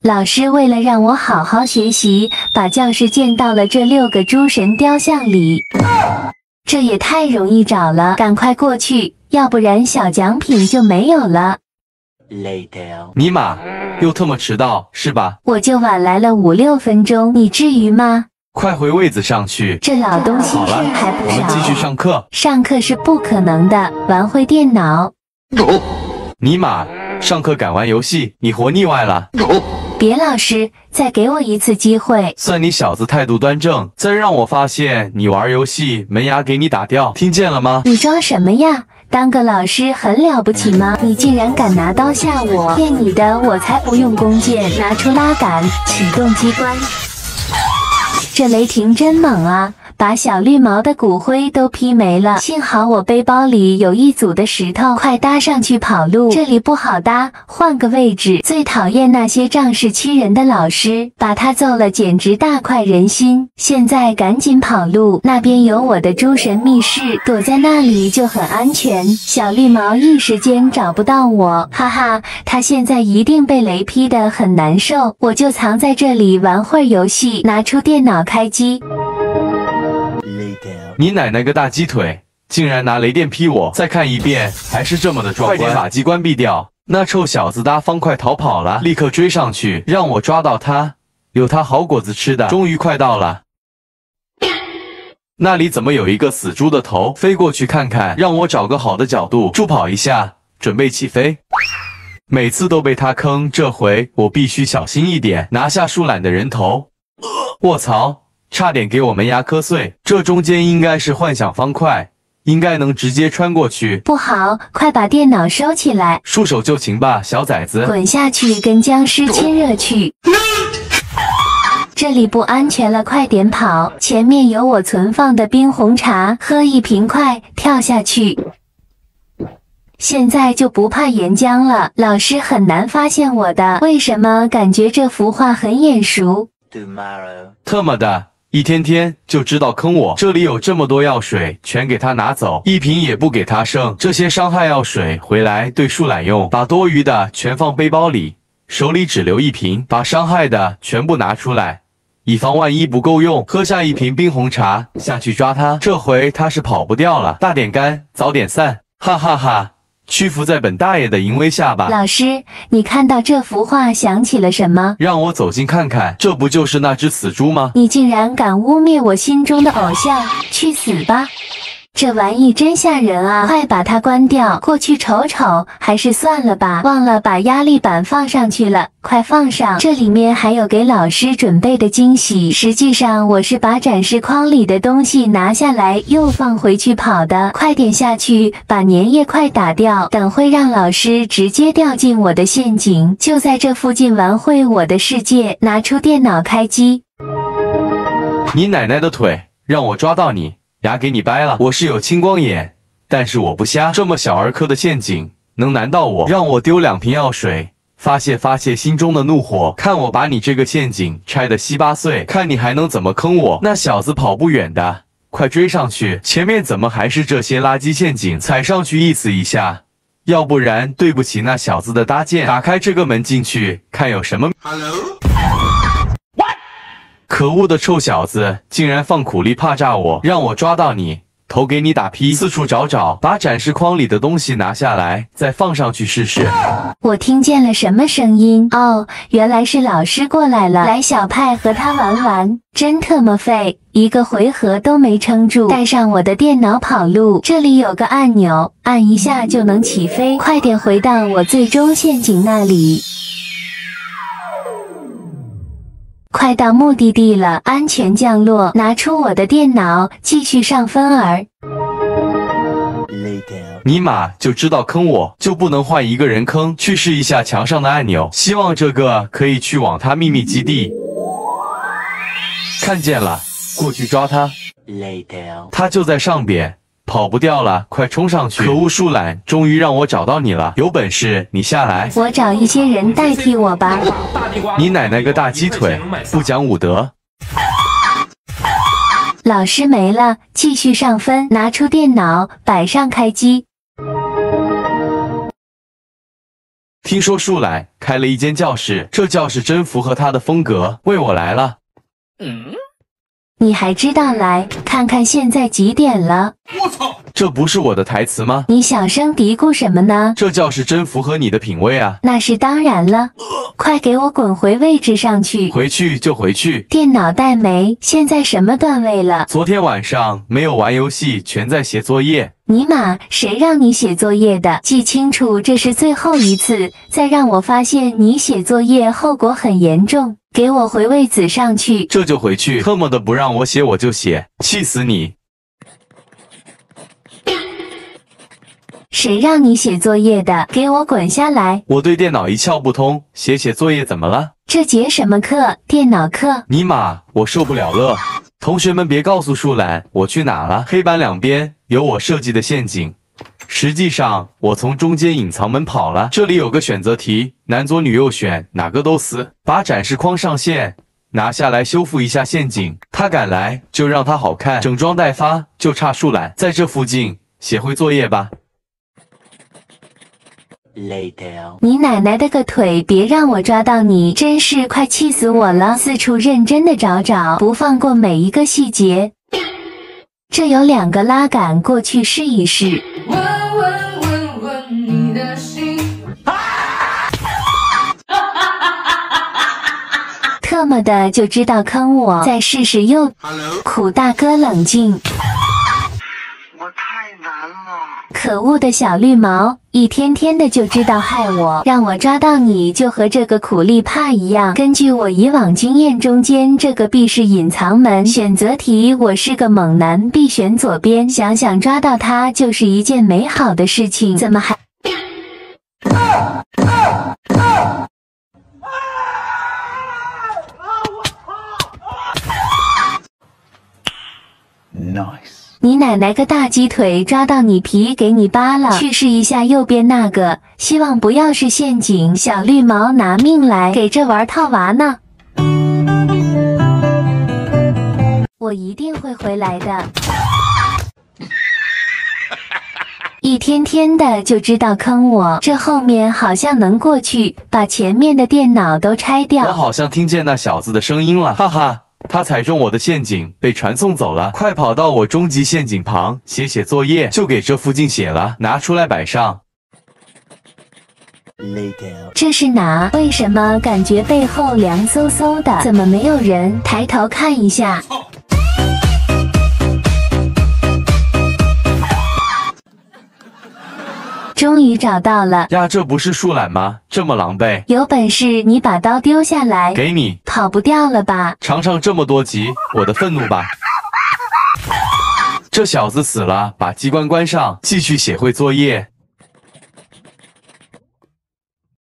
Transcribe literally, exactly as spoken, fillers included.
老师为了让我好好学习，把教室建到了这六个诸神雕像里。这也太容易找了，赶快过去，要不然小奖品就没有了。 尼玛，又特么迟到是吧？ 我就晚来了五六分钟，你至于吗？ 快回位子上去。 这老东西事还不少。 我们继续上课。 上课是不可能的，玩会电脑。 尼玛，上课敢玩游戏，你活腻歪了。 别老师，再给我一次机会。 算你小子态度端正，再让我发现你玩游戏，门牙给你打掉，听见了吗？ 你装什么呀？当个老师很了不起吗？你竟然敢拿刀吓我！骗你的，我才不用弓箭，拿出拉杆，启动机关。这雷霆真猛啊！把小绿毛的骨灰都劈没了，幸好我背包里有一组的石头，快搭上去跑路。这里不好搭，换个位置。最讨厌那些仗势欺人的老师，把他揍了简直大快人心。现在赶紧跑路，那边有我的诸神密室，躲在那里就很安全。小绿毛一时间找不到我，哈哈，他现在一定被雷劈得很难受。我就藏在这里玩会儿游戏，拿出电脑开机。 你奶奶个大鸡腿，竟然拿雷电劈我！再看一遍，还是这么的壮观。快点把机关闭掉！那臭小子搭方块逃跑了，立刻追上去，让我抓到他，有他好果子吃的。终于快到了，那里怎么有一个死猪的头？飞过去看看，让我找个好的角度助跑一下，准备起飞。每次都被他坑，这回我必须小心一点，拿下树懒的人头。卧槽！差点给我门牙磕碎，这中间应该是幻想方块，应该能直接穿过去。 不好，快把电脑收起来！ 束手就擒吧，小崽子！ 滚下去，跟僵尸亲热去！这里不安全了，快点跑！前面有我存放的冰红茶，喝一瓶快，跳下去！现在就不怕岩浆了，老师很难发现我的。为什么感觉这幅画很眼熟？ 特么的！一天天就知道坑我，这里有这么多药水，全给他拿走，一瓶也不给他剩。这些伤害药水回来对树懒用，把多余的全放背包里，手里只留一瓶，把伤害的全部拿出来，以防万一不够用。喝下一瓶冰红茶，下去抓他，这回他是跑不掉了。大点干，早点散，哈哈哈！屈服在本大爷的淫威下吧。 老师，你看到这幅画想起了什么？ 让我走近看看，这不就是那只死猪吗？ 你竟然敢污蔑我心中的偶像，去死吧！这玩意真吓人啊！快把它关掉，过去瞅瞅。还是算了吧，忘了把压力板放上去了，快放上。这里面还有给老师准备的惊喜。实际上我是把展示框里的东西拿下来又放回去跑的。快点下去，把粘液快打掉，等会让老师直接掉进我的陷阱。就在这附近玩会我的世界，拿出电脑开机。 你奶奶的腿，让我抓到你！牙给你掰了！我是有青光眼，但是我不瞎。这么小儿科的陷阱能难到我？让我丢两瓶药水，发泄发泄心中的怒火。看我把你这个陷阱拆得稀巴碎，看你还能怎么坑我？那小子跑不远的，快追上去！前面怎么还是这些垃圾陷阱？踩上去意思一下，要不然对不起那小子的搭建。打开这个门进去，看有什么。Hello。可恶的臭小子，竟然放苦力怕炸我！让我抓到你，头给你打劈！四处找找，把展示框里的东西拿下来，再放上去试试。 我听见了什么声音？哦，原来是老师过来了。来，小派和他玩玩。真特么废，一个回合都没撑住。带上我的电脑跑路。这里有个按钮，按一下就能起飞。快点回到我最终陷阱那里。快到目的地了，安全降落。拿出我的电脑，继续上分儿。 尼玛，就知道坑我，就不能换一个人坑？去试一下墙上的按钮，希望这个可以去往他秘密基地。看见了，过去抓他。他就在上边。跑不掉了，快冲上去！可恶树懒，终于让我找到你了，有本事你下来！ 我找一些人代替我吧。 你奶奶个大鸡腿，不讲武德！ 老师没了，继续上分。拿出电脑，摆上开机。 听说树懒开了一间教室，这教室真符合他的风格，为我来了。 嗯，你还知道来？看看现在几点了？ 我操，这不是我的台词吗？ 你小声嘀咕什么呢？ 这教室真符合你的品味啊！ 那是当然了，快给我滚回位置上去！ 回去就回去。 电脑带没？现在什么段位了？ 昨天晚上没有玩游戏，全在写作业。 尼玛，谁让你写作业的？记清楚，这是最后一次，再让我发现你写作业，后果很严重。给我回位子上去！ 这就回去，特么的不让我写我就写，气死你！ 谁让你写作业的？给我滚下来！ 我对电脑一窍不通，写写作业怎么了？ 这节什么课？电脑课？ 尼玛，我受不了了！同学们别告诉树懒我去哪了，黑板两边有我设计的陷阱。实际上，我从中间隐藏门跑了。这里有个选择题，男左女右选，哪个都死。把展示框上线，拿下来修复一下陷阱。他敢来，就让他好看。整装待发，就差树懒在这附近写会作业吧。 Later. 你奶奶的个腿！别让我抓到你，真是快气死我了！四处认真的找找，不放过每一个细节。这有两个拉杆，过去试一试。问问问问你的心。特么的就知道坑我，再试试又。苦大哥冷静。我太难了。可恶的小绿毛，一天天的就知道害我，让我抓到你就和这个苦力怕一样。根据我以往经验，中间这个必是隐藏门。选择题，我是个猛男，必选左边。想想抓到它就是一件美好的事情，怎么还？Nice。你奶奶个大鸡腿！抓到你皮给你扒了！去试一下右边那个，希望不要是陷阱。小绿毛拿命来，给这玩套娃呢！我一定会回来的。一天天的就知道坑我，这后面好像能过去，把前面的电脑都拆掉。 我好像听见那小子的声音了，哈哈。他踩中我的陷阱，被传送走了。快跑到我终极陷阱旁写写作业，就给这附近写了，拿出来摆上。 这是哪？为什么感觉背后凉飕飕的？怎么没有人？抬头看一下。终于找到了呀！这不是树懒吗？这么狼狈， 有本事你把刀丢下来！ 给你， 跑不掉了吧？ 尝尝这么多集我的愤怒吧！这小子死了，把机关关上，继续写会作业。